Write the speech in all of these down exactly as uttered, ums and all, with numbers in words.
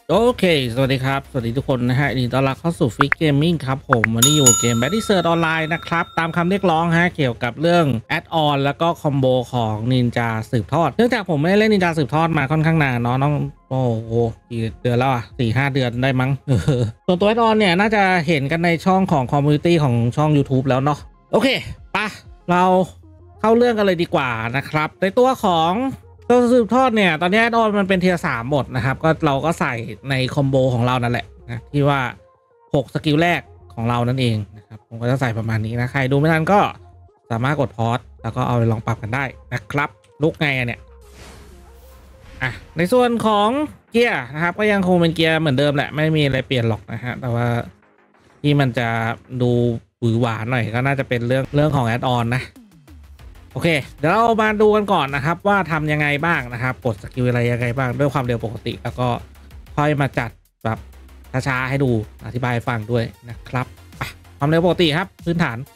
โอเคสวัสดีครับสวัสดีทุกคนนะฮะยินดีต้อนรับเข้าสู่ฟิกเกมมิ่งครับผมวันนี้อยู่เกม Battle Search ออนไลน์นะครับตามคำเรียกร้องฮะเกี่ยวกับเรื่องแอดออนแล้วก็คอมโบของนินจาสืบทอดเนื่องจากผมไม่ได้เล่นนินจาสืบทอดมาค่อนข้างนานเนาะน้องโอ้โหกี่เดือนแล้วอ่ะสี่ห้าเดือนได้มั้งส่วนตัวแอดออนเนี่ยน่าจะเห็นกันในช่องของคอมมูนิตี้ของช่อง YouTube แล้วเนาะโอเคปะเราเข้าเรื่องกันเลยดีกว่านะครับในตัวของตัวสืบทอดเนี่ยตอนนี้แอดออนมันเป็นเทียร์สามหมดนะครับก็เราก็ใส่ในคอมโบของเรานั่นแหละนะที่ว่าหกสกิลแรกของเรานั่นเองนะครับผมก็จะใส่ประมาณนี้นะใครดูไม่ทันก็สามารถกดพอสแล้วก็เอาไปลองปรับกันได้นะครับลุกไงเนี่ยอ่ะในส่วนของเกียร์นะครับก็ยังคงเป็นเกียร์เหมือนเดิมแหละไม่มีอะไรเปลี่ยนหรอกนะฮะแต่ว่าที่มันจะดูหวือหวาหน่อยก็น่าจะเป็นเรื่องเรื่องของแอดออนนะโอเคเดี๋ยวเรามาดูกันก่อนนะครับว่าทำยังไงบ้างนะครับกดสกิลอะไรยังไงบ้างด้วยความเร็วปกติแล้วก็ค่อยมาจัดแบบช้าๆให้ดูอธิบายฟังด้วยนะครับความเร็วปกติครับพื้นฐาน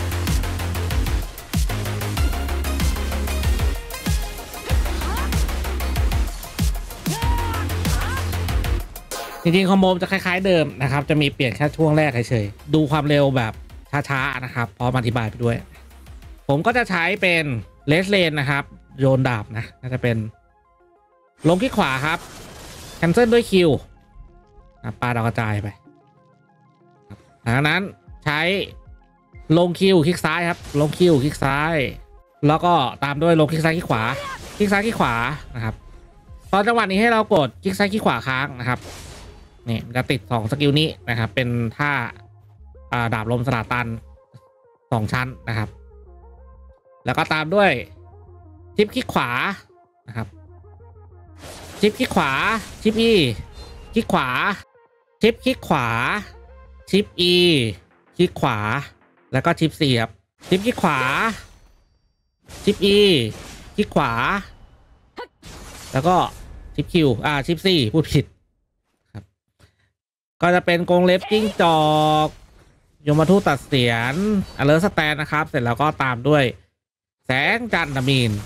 จริงๆคอมโบจะคล้ายๆเดิมนะครับจะมีเปลี่ยนแค่ช่วงแรกเฉยๆดูความเร็วแบบช้าๆนะครับพร้อมอธิบายไปด้วยผมก็จะใช้เป็นเลสเลนนะครับโยนดาบนะน่าจะเป็นลงที่ขวาครับแคนเซิลด้วยคิวปาดาวกระจายไปหลังจากนั้นใช้ลงคิวคลิกซ้ายครับลงคิวคลิกซ้ายแล้วก็ตามด้วยลงคลิกซ้ายคลิกขวาคลิกซ้ายคลิกขวานะครับตอนจังหวะนี้ให้เรากดคลิกซ้ายคลิกขวาค้างนะครับนี่จะติดสองสกิลนี้นะครับเป็นท่าดาบลมสลาตันสองชั้นนะครับแล้วก็ตามด้วยชิปคลิกขวานะครับชิปคลิกขวาชิปอีคลิกขวาชิปคลิกขวาชิป E คลิกขวาแล้วก็ชิป C ครับชิปคลิกขวาชิป E คลิกขวาแล้วก็ชิป Q อ่าชิป C พูดผิดครับก็จะเป็นกรงเล็บจิ้งจอกยมทูตตัดเสียนอเลอร์สแตนนะครับเสร็จแล้วก็ตามด้วยแสงจันทมีน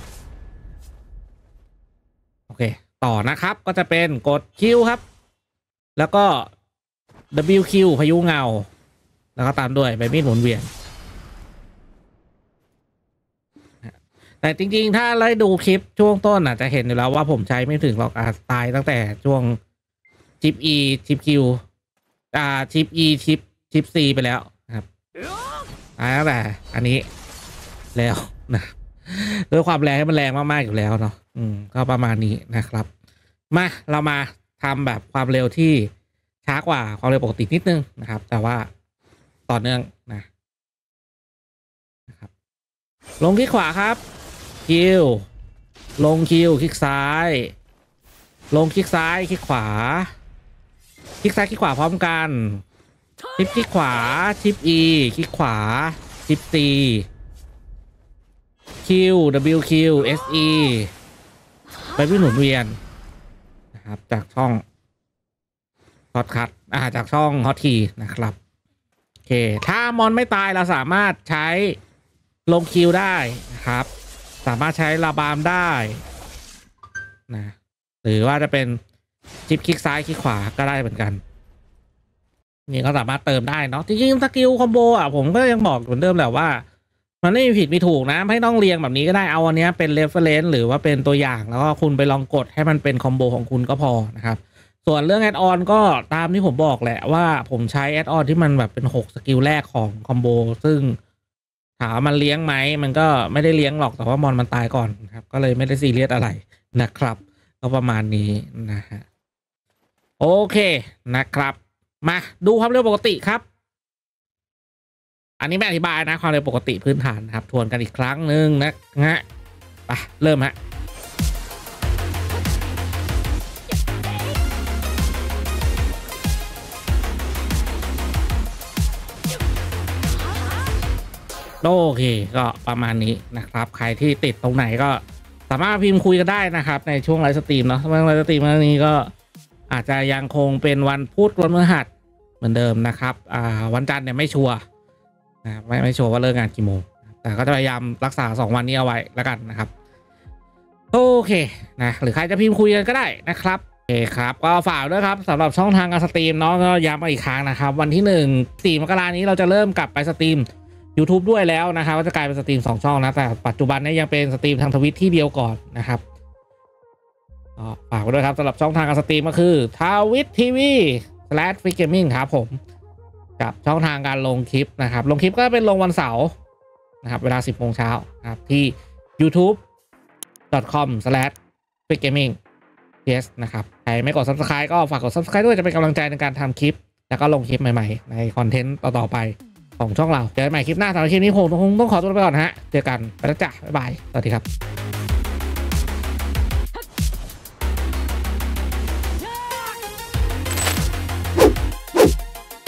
โอเคต่อนะครับก็จะเป็นกด Q ครับแล้วก็ ดับเบิลยู คิว พายุเงาแล้วก็ตามด้วยใบมีดหมุนเวียนแต่จริงๆถ้าไล่ดูคลิปช่วงต้นอาจจะเห็นอยู่แล้วว่าผมใช้ไม่ถึงหรอกอาจตายตั้งแต่ช่วงชิป E ชิป Q อ่าชิป E ชิปชิป C ไปแล้วนะครับตายตั้งแต่อันนี้แล้วนะด้วยความแรงให้มันแรงมากๆอยู่แล้วเนาะอืมก็ประมาณนี้นะครับมาเรามาทำแบบความเร็วที่ช้ากว่าความเร็วปกตินิดนึงนะครับแต่ว่าต่อเนื่องนะนะครับลงคลิกขวาครับคิวลงคิวคลิกซ้ายลงคลิกซ้ายคลิกขวาคลิกซ้ายคลิกขวาพร้อมกันชิปคลิกขวาชิป E คลิกขวาชิป C Q W Q S E ไปวิ่งหมุนเวียนนะครับจากช่องฮอตคัทอ่าจากช่องฮอตทีนะครับโอเคถ้ามอนไม่ตายเราสามารถใช้ลงคิวได้นะครับสามารถใช้ลาบามได้นะหรือว่าจะเป็นชิปคลิกซ้ายคลิกขวาก็ได้เหมือนกันนี่ก็สามารถเติมได้เนาะจริงๆสกิลคอมโบอ่ะผมก็ยังบอกเหมือนเดิมแหละว่ามันไม่มีผิดมีถูกนะไม่ต้องเรียงแบบนี้ก็ได้เอาอันนี้เป็นเรฟเฟอเรนซ์หรือว่าเป็นตัวอย่างแล้วก็คุณไปลองกดให้มันเป็นคอมโบของคุณก็พอนะครับส่วนเรื่องแอดออนก็ตามที่ผมบอกแหละว่าผมใช้แอดออนที่มันแบบเป็นหกสกิลแรกของคอมโบซึ่งถามมันเลี้ยงไหมมันก็ไม่ได้เลี้ยงหรอกแต่ว่ามอนมันตายก่อนนะครับก็เลยไม่ได้ซีเรียสอะไรนะครับก็ประมาณนี้นะฮะโอเคนะครับมาดูความเร็วปกติครับอันนี้ไม่อธิบายนะความเร็วปกติพื้นฐานนะครับทวนกันอีกครั้งหนึ่งนะฮะไปเริ่มฮะโอเคก็ประมาณนี้นะครับใครที่ติดตรงไหนก็สามารถพิมพ์คุยกันได้นะครับในช่วงไลฟ์สตรีมเนาะช่วงไลฟ์สตรีมวันนี้ก็อาจจะยังคงเป็นวันพุธวันพฤหัสเหมือนเดิมนะครับอ่าวันจันทร์เนี่ยไม่ชัวร์นะไม่ไม่ชัวร์ว่าเลิกงานกี่โมงแต่ก็จะพยายามรักษาสองวันนี้เอาไว้แล้วกันนะครับโอเคนะหรือใครจะพิมพ์คุยกันก็ได้นะครับเคครับก็ฝากด้วยครับสำหรับช่องทางการสตรีมเนาะก็ย้ำมาอีกครั้งนะครับวันที่หนึ่ง สี่มกราคมนี้เราจะเริ่มกลับไปสตรีม YouTube ด้วยแล้วนะครับก็จะกลายเป็นสตรีมสองช่องนะแต่ปัจจุบันนี้ยังเป็นสตรีมทางทวิตที่เดียวก่อนนะครับก็ฝากไว้ด้วยครับสำหรับช่องทางการสตรีมก็คือทวิตทีวีสแลชฟิกเกมมิ่งครับผมกับช่องทางการลงคลิปนะครับลงคลิปก็เป็นลงวันเสาร์นะครับเวลา สิบโมงเช้านะครับที่ ยูทูบ ดอท คอม สแลช ฟิกเกมมิ่ง yes นะครับใครไม่กด ซับสไครบ์ ก็ฝากกด ซับสไครบ์ ด้วยจะเป็นกำลังใจในการทำคลิปแล้วก็ลงคลิปใหม่ๆในคอนเทนต์ต่อๆไปของช่องเราเจอกันใหม่คลิปหน้าสำหรับคลิปนี้ผมคงต้องขอตัวไปก่อนฮะเจอกันไปแล้วจ้ะบ๊ายบายสวัสดีครับ